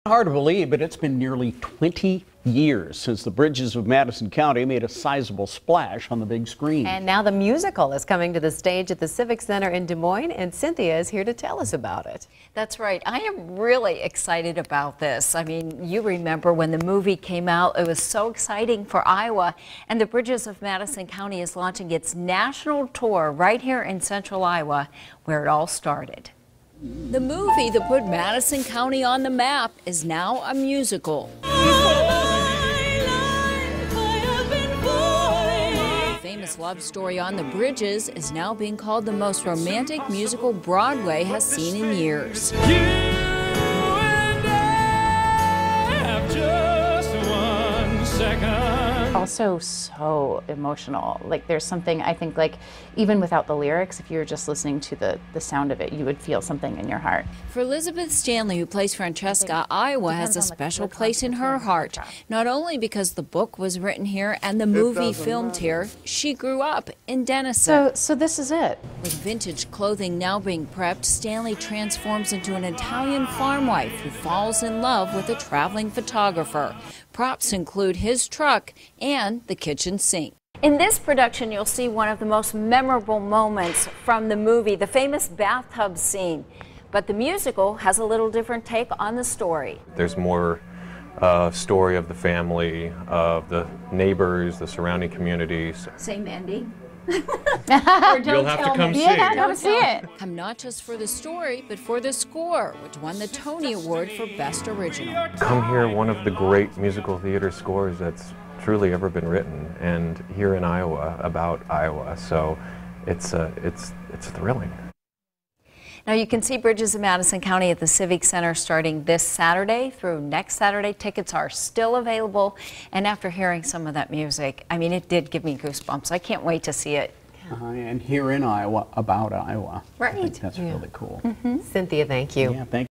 Hard to believe, but it's been nearly 20 years since the Bridges of Madison County made a sizable splash on the big screen. And now the musical is coming to the stage at the Civic Center in Des Moines, and Cynthia is here to tell us about it. That's right. I am really excited about this. I mean, you remember when the movie came out, it was so exciting for Iowa, and the Bridges of Madison County is launching its national tour right here in central Iowa, where it all started. The movie that put Madison County on the map is now a musical. The famous love story on the Bridges is now being called the most romantic musical Broadway has seen in years. Also so emotional. Like, there's something, I think, like, even without the lyrics, if you were just listening to the sound of it, you would feel something in your heart. For Elizabeth Stanley, who plays Francesca, Iowa has a special place in her heart, not only because the book was written here and the movie filmed here. She grew up in Denison. So this is it. With vintage clothing now being prepped, Stanley transforms into an Italian farm wife who falls in love with a traveling photographer. Props include his truck and the kitchen sink. In this production, you'll see one of the most memorable moments from the movie, the famous bathtub scene. But the musical has a little different take on the story. There's more story of the family, of the neighbors, the surrounding communities. Same ending? You'll have to come see. Yeah, come see it. Come not just for the story, but for the score, which won the Tony Award for Best Original. Come hear one of the great musical theater scores that's truly ever been written, and here in Iowa, about Iowa. So it's thrilling. Now you can see Bridges of Madison County at the Civic Center starting this Saturday through next Saturday. Tickets are still available, and after hearing some of that music, I mean, it did give me goosebumps. I can't wait to see it. And here in Iowa, about Iowa. Right. I think that's really cool. Cynthia, thank you. Yeah, thank